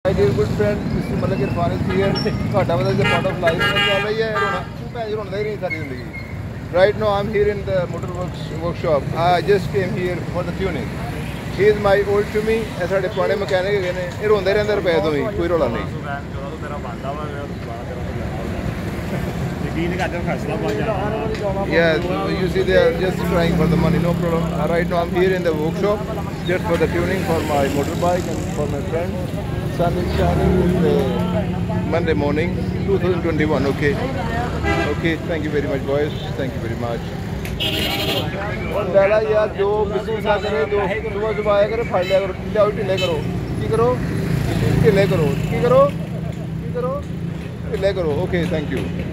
My dear good friend, Mr. Malik Irfan is here. ਤੁਹਾਡਾ ਮਤਲਬ ਜੇ part of life में ਚੱਲ ਰਹੀ ਹੈ ਰੋਣਾ ਭੈਣ ਰੋਣਾ ਹੀ ਨਹੀਂ ਸਾਰੀ ਜ਼ਿੰਦਗੀ. Right now I'm here in the motor workshop. I just came here for the tuning. He is my old to me. ਇਹ ਸਾਡੇ ਪੁਰਾਣੇ ਮਕੈਨਿਕ ਹੈਗੇ ਨੇ. ਇਹ ਰੋਂਦੇ ਰਹਿੰਦੇ ਰੁਪਏ ਤੋਂ ਹੀ ਕੋਈ ਰੋਲਾ ਨਹੀਂ. Yeah, you see they are just trying for the money, no problem. Right now I'm here in the workshop just for the tuning for my motorbike and for my friend. Sun is shining. It's Monday morning, 2021. Okay, thank you very much, boys. Thank you very much. और लैला यार जो business आ करे जो सुबह सुबह आया करे फाड़ लिया करो ढिले करो की करो ढिले करो की करो ढिले करो. Okay, thank you.